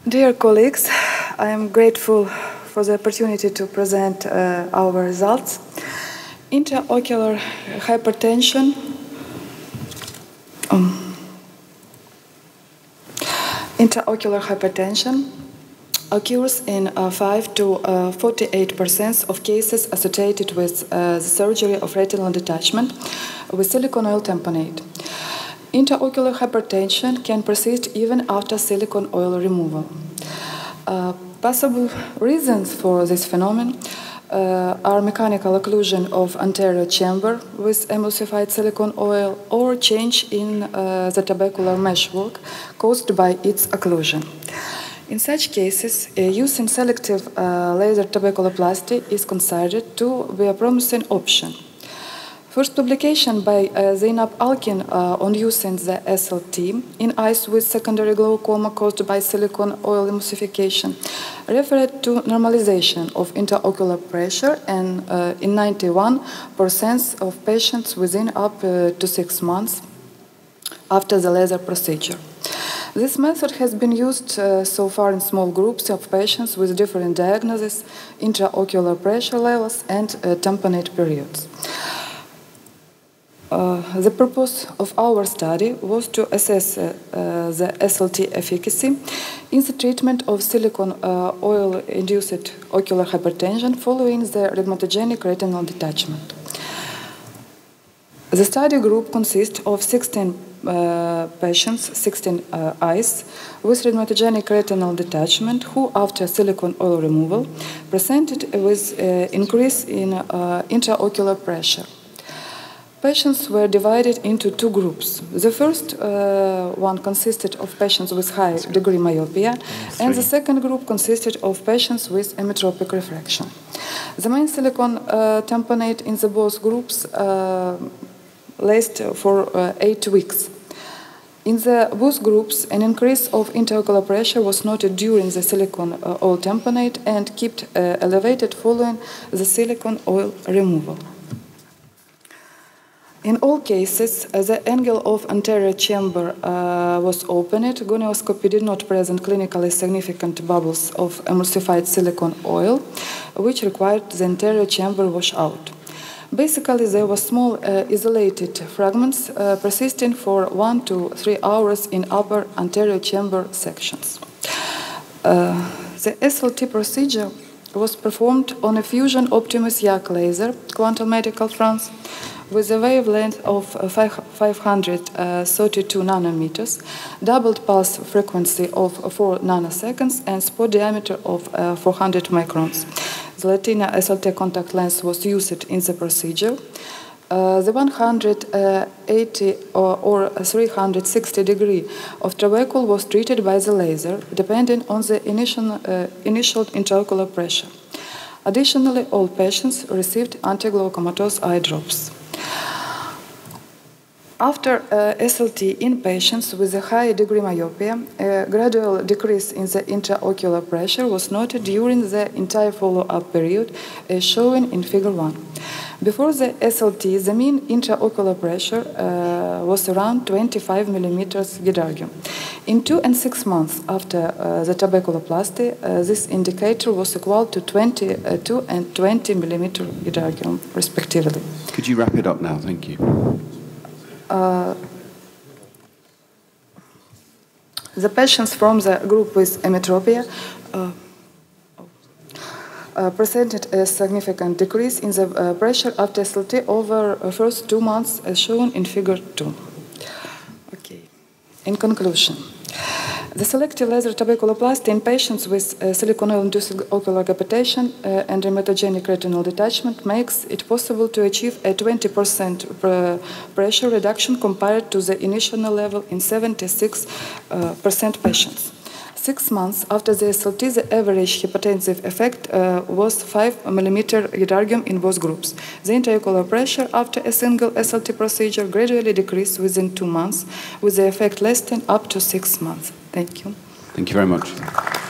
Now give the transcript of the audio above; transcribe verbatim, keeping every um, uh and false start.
Dear colleagues, I am grateful for the opportunity to present uh, our results. Intraocular hypertension um, intraocular hypertension occurs in uh, five to forty-eight percent of cases associated with uh, the surgery of retinal detachment with silicone oil tamponade. Intraocular hypertension can persist even after silicone oil removal. Uh, possible reasons for this phenomenon uh, are mechanical occlusion of anterior chamber with emulsified silicone oil or change in uh, the trabecular meshwork caused by its occlusion. In such cases, uh, using selective uh, laser trabeculoplasty is considered to be a promising option. First publication by uh, Zeynep Alkin uh, on using the S L T in eyes with secondary glaucoma caused by silicone oil emulsification referred to normalization of intraocular pressure and uh, in ninety-one percent of patients within up uh, to six months after the laser procedure. This method has been used uh, so far in small groups of patients with different diagnoses, intraocular pressure levels, and uh, tamponade periods. Uh, the purpose of our study was to assess uh, uh, the S L T efficacy in the treatment of silicone uh, oil-induced ocular hypertension following the rheumatogenic retinal detachment. The study group consists of sixteen uh, patients, sixteen uh, eyes with rheumatogenic retinal detachment who, after silicone oil removal, presented with uh, increase in uh, intraocular pressure. Patients were divided into two groups. The first uh, one consisted of patients with high degree myopia, and the second group consisted of patients with emmetropic refraction. The main silicone uh, tamponade in the both groups uh, lasted for uh, eight weeks. In the both groups, an increase of intraocular pressure was noted during the silicone uh, oil tamponade and kept uh, elevated following the silicone oil removal. In all cases, uh, the angle of anterior chamber uh, was opened. Gonioscopy did not present clinically significant bubbles of emulsified silicone oil, which required the anterior chamber washout. Basically, there were small uh, isolated fragments uh, persisting for one to three hours in upper anterior chamber sections. Uh, the S L T procedure was performed on a Fusion Optimus YAG laser, Quantum Medical France, with a wavelength of five hundred thirty-two nanometers, doubled pulse frequency of four nanoseconds, and spot diameter of uh, four hundred microns. The Latina S L T contact lens was used in the procedure. Uh, the one hundred eighty or, or three hundred sixty degree of trabecule was treated by the laser, depending on the initial, uh, initial intraocular pressure. Additionally, all patients received anti-glaucomatose eye drops. After uh, S L T in patients with a high degree myopia, a gradual decrease in the intraocular pressure was noted during the entire follow-up period, as shown in Figure one. Before the S L T, the mean intraocular pressure uh, was around twenty-five millimeters Guidargium. In two and six months after uh, the trabeculoplasty, uh, this indicator was equal to twenty-two and twenty millimeters Guidargium, respectively. Could you wrap it up now? Thank you. Uh, the patients from the group with emmetropia uh, uh, presented a significant decrease in the uh, pressure after S L T over the first two months, as shown in Figure two. Okay. In conclusion, the selective laser trabeculoplasty in patients with uh, silicone oil-induced ocular capitation uh, and rheumatogenic retinal detachment makes it possible to achieve a twenty percent pr pressure reduction compared to the initial level in seventy-six percent uh, patients. Six months after the S L T, the average hypotensive effect uh, was five millimeters Guidargium in both groups. The intraocular pressure after a single S L T procedure gradually decreased within two months, with the effect lasting up to six months. Thank you. Thank you very much.